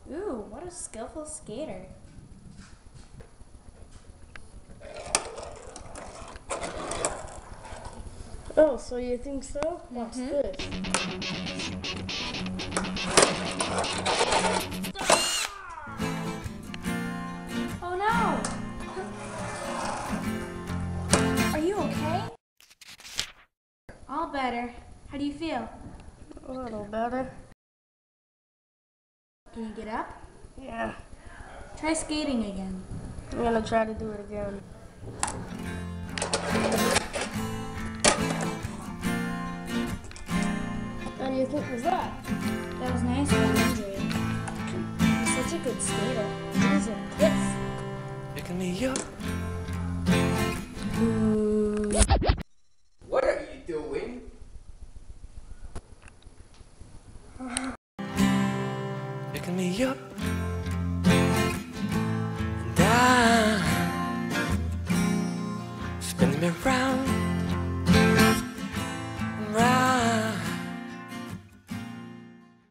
Ooh, what a skillful skater. Oh, so you think so? Watch this. Oh no! Are you okay? All better. How do you feel? A little better. Can you get up? Yeah. Try skating again. I'm gonna try to do it again. How do you think was that? That was nice, but injury. You're such a good skater. Here's a kiss. Picking me up. What are you doing? Picking me up. And I'm spinning me round.